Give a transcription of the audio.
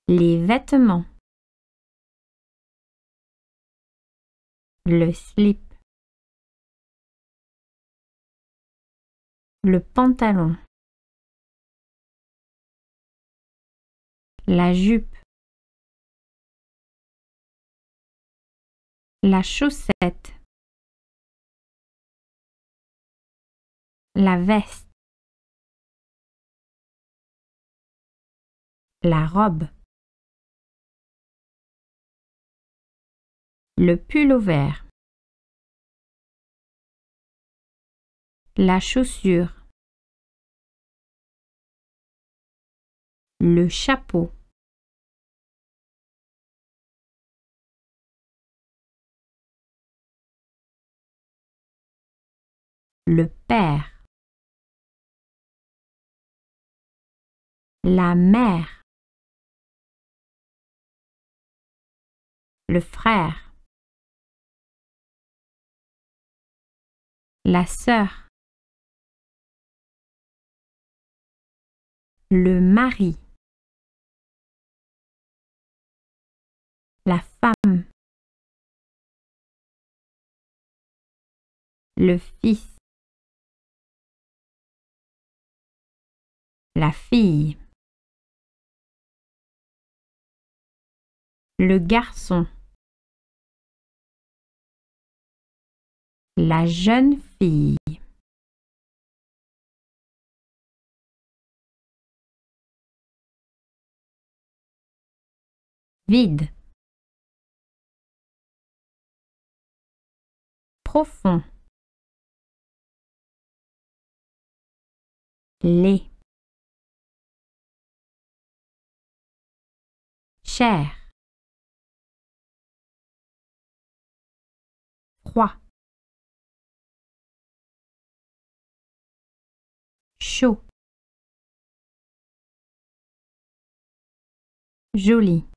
Les vêtements. Le slip. Le pantalon. La jupe. La chaussette. La veste. La robe. Le pull-over. La chaussure. Le chapeau. Le père. La mère. Le frère. La sœur. Le mari. La femme. Le fils. La fille. Le garçon. La jeune fille. Vide. Profond. Laid. Cher. Froid. Chaud. Joli.